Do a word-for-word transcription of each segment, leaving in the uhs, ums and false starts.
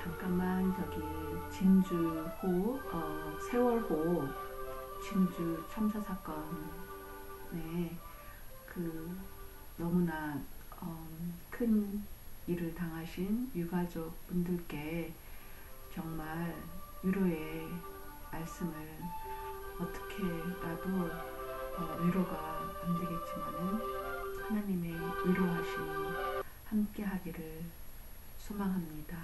잠깐만 저기 진주호 어, 세월호 진주 참사 사건에 그 너무나 어, 큰 일을 당하신 유가족 분들께 정말 위로의 말씀을 어떻게라도 어, 위로가 안 되겠지만은 하나님의 위로하심이 함께 하기를 소망합니다.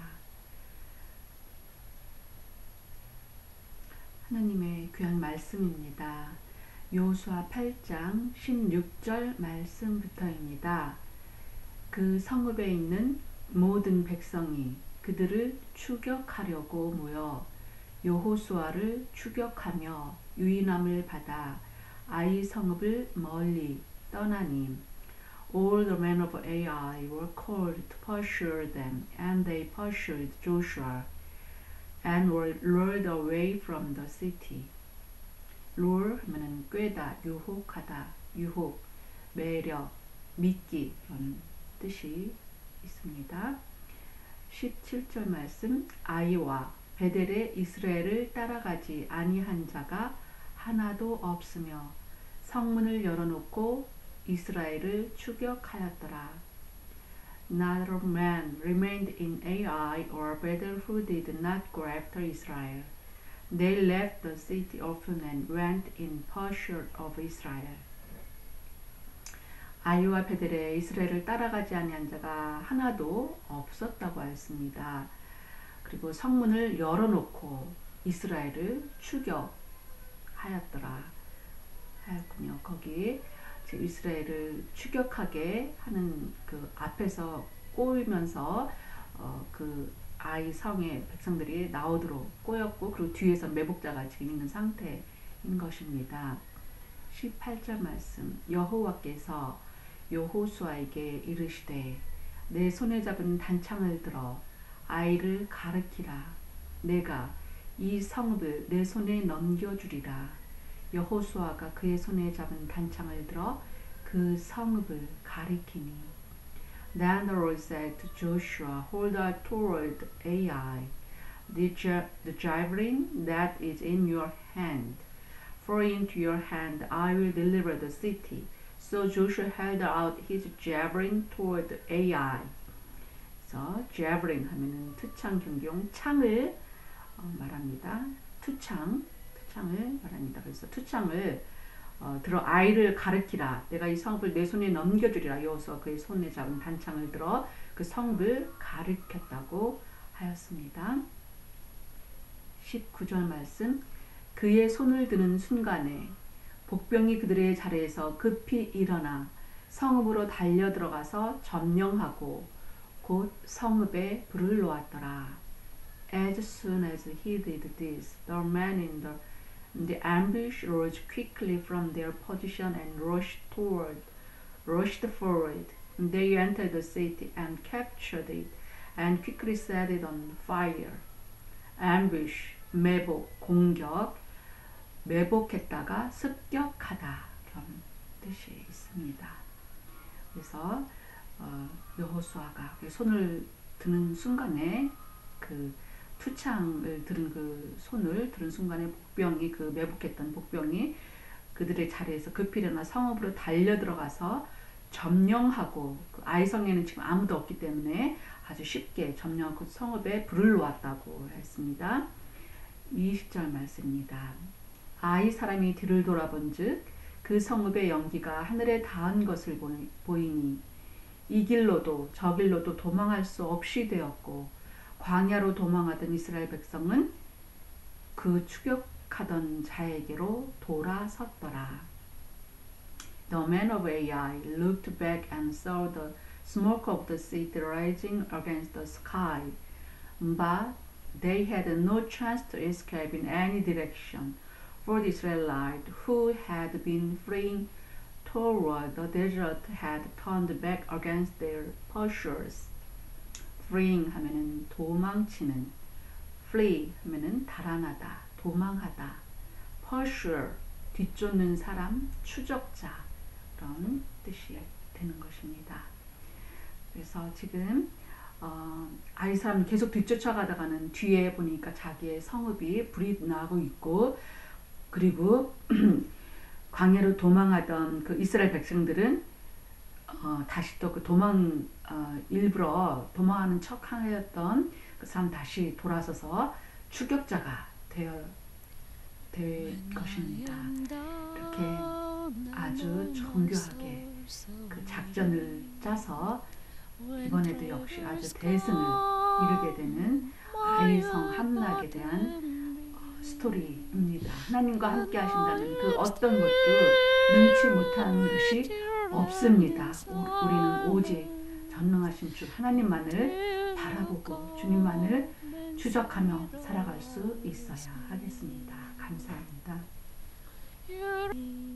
하나님의 귀한 말씀입니다. 여호수아 팔 장 십육 절 말씀부터입니다. 그 성읍에 있는 모든 백성이 그들을 추격하려고 모여 여호수아를 추격하며 유인함을 받아 아이 성읍을 멀리 떠나니 All the men of Ai were called to pursue them, and they pursued Joshua and were lured away from the city. lure 하면은 꿰다, 유혹하다, 유혹, 매력, 믿기 이런 뜻이 있습니다. 십칠 절 말씀 아이와 베델의 이스라엘을 따라가지 아니한 자가 하나도 없으며 성문을 열어놓고 이스라엘을 추격하였더라. Not a man remained in Ai or Bethel who did not go after Israel. They left the city often and went in pursuit of Israel. 아이와 베델에 이스라엘을 따라가지 아니한 자가 하나도 없었다고 하였습니다. 그리고 성문을 열어놓고 이스라엘을 추격하였더라 하였군요. 거기 이스라엘을 추격하게 하는 그 앞에서 꼬이면서 어, 그 아이 성의 백성들이 나오도록 꼬였고 그리고 뒤에서 매복자가 지금 있는 상태인 것입니다. 십팔 절 말씀 여호와께서 여호수아에게 이르시되 내 손에 잡은 단창을 들어 아이를 가르키라. 내가 이 성읍을 내 손에 넘겨주리라. 여호수아가 그의 손에 잡은 단창을 들어 그 성읍을 가리키니 Then the Lord said to Joshua, Hold out toward Ai the, the javelin that is in your hand, for into your hand I will deliver the city. So Joshua held out his javelin toward Ai. 그래서 javelin 하면은 투창 경기용 창을 어, 말합니다. 투창, 투창을 말합니다. 그래서 투창을 어, 들어 아이를 가르키라. 내가 이 성읍을 내 손에 넘겨주리라. 여호수아 그의 손에 잡은 단창을 들어 그 성읍을 가르쳤다고 하였습니다. 십구 절 말씀 그의 손을 드는 순간에 복병이 그들의 자리에서 급히 일어나 성읍으로 달려 들어가서 점령하고 곧 성읍에 불을 놓았더라. As soon as he did this, the men in the The ambush rose quickly from their position and rushed toward, rushed forward. They entered the city and captured it, and quickly set it on fire. Ambush, 매복, 공격, 매복했다가 습격하다 그런 뜻이 있습니다. 그래서 어, 여호수아가 손을 드는 순간에 그 투창을 들은 그 손을 들은 순간에 복병이 그 매복했던 복병이 그들의 자리에서 급히 일어나 성읍으로 달려 들어가서 점령하고 그 아이성에는 지금 아무도 없기 때문에 아주 쉽게 점령하고 성읍에 불을 놓았다고 했습니다. 이십 절 말씀입니다. 아이 사람이 뒤를 돌아본즉 그 성읍의 연기가 하늘에 닿은 것을 보이니 이 길로도 저 길로도 도망할 수 없이 되었고 광야로 도망하던 이스라엘 백성은 그 추격하던 자에게로 돌아섰더라. The men of Ai looked back and saw the smoke of the city rising against the sky, but they had no chance to escape in any direction, for the Israelites who had been fleeing toward the desert had turned back against their pursuers. fleeing 하면은 도망치는, flee 하면은 달아나다, 도망하다, pursue 뒤쫓는 사람, 추적자 그런 뜻이 되는 것입니다. 그래서 지금 어, 아이 사람 계속 뒤쫓아가다가는 뒤에 보니까 자기의 성읍이 불이 나고 있고, 그리고 광야로 도망하던 그 이스라엘 백성들은 어, 다시 또 그 도망 어, 일부러 도망하는 척 하였던 그 사람 다시 돌아서서 추격자가 되어 될 것입니다. 이렇게 아주 정교하게 그 작전을 짜서 이번에도 역시 아주 대승을 이루게 되는 아이성 함락에 대한 스토리입니다. 하나님과 함께 하신다는 그 어떤 것도 능치 못하는 것이 없습니다. 우리는 오직 전능하신 주 하나님만을 바라보고 주님만을 추적하며 살아갈 수 있어야 하겠습니다. 감사합니다.